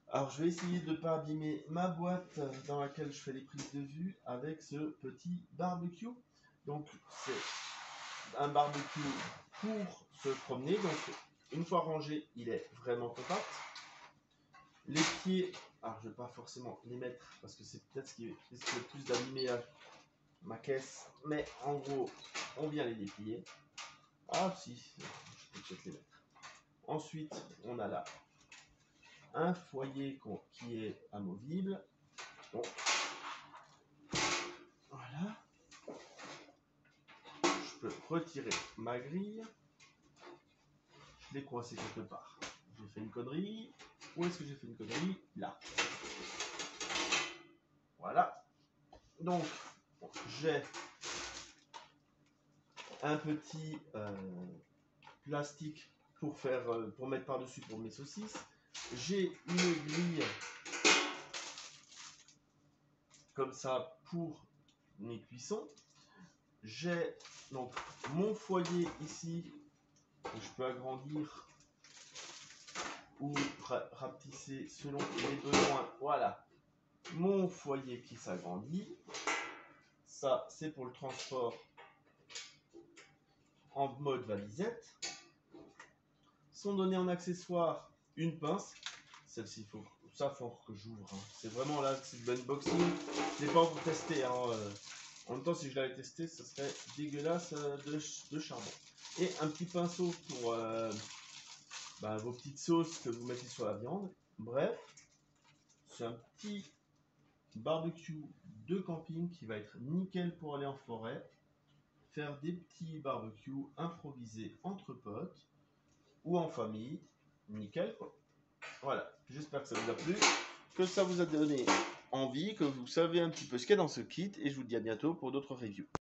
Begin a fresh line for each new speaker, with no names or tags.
Alors je vais essayer de ne pas abîmer ma boîte dans laquelle je fais les prises de vue avec ce petit barbecue. Donc c'est un barbecue pour se promener. Donc une fois rangé, il est vraiment compact. Les pieds, alors je ne vais pas forcément les mettre parce que c'est peut-être ce qui risque le plus d'abîmer ma caisse. Mais en gros, on vient les déplier. Ah si, je peux peut-être les mettre. Ensuite, on a là un foyer qui est amovible. Bon. Voilà. Je peux retirer ma grille. Je l'ai coincé quelque part. J'ai fait une connerie. Où est-ce que j'ai fait une connerie? Là. Voilà. Donc, j'ai un petit plastique pour mettre par-dessus pour mes saucisses. J'ai une grille comme ça pour mes cuissons. J'ai donc mon foyer ici que je peux agrandir ou rapetisser selon les besoins. Voilà, mon foyer qui s'agrandit. Ça, c'est pour le transport en mode valisette. Sont donnés en accessoire une pince. Celle-ci, faut encore que j'ouvre. Hein. C'est vraiment là, c'est de l'unboxing. Je l'ai pas encore testé. Hein. En même temps, si je l'avais testé, ça serait dégueulasse de charbon. Et un petit pinceau pour vos petites sauces que vous mettez sur la viande. Bref, c'est un petit barbecue de camping qui va être nickel pour aller en forêt, faire des petits barbecues improvisés entre potes ou en famille, nickel quoi. Voilà, j'espère que ça vous a plu, que ça vous a donné envie, que vous savez un petit peu ce qu'il y a dans ce kit et je vous dis à bientôt pour d'autres reviews.